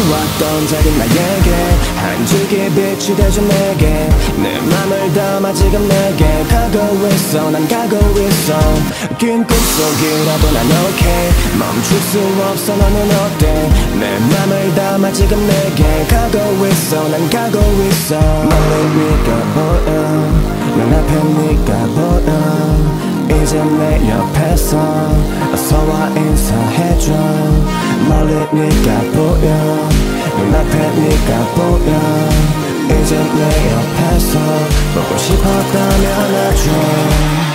해왔던 작은 나에게 한 줄기 빛이 돼준 내게 내 맘을 담아 지금 내게 가고 있어 난 가고 있어 긴 꿈속이라도 난 okay 멈출 수 없어 너는 어때 내 맘을 담아 지금 내게 가고 있어 난 가고 있어 멀리 네가 보여 눈앞에 네가 보여 이제 내 옆에서 어서와 인사해줘 멀리 네가 보여 눈앞에 네가 보여 이제 내 옆에서 보고 싶었다면 해줘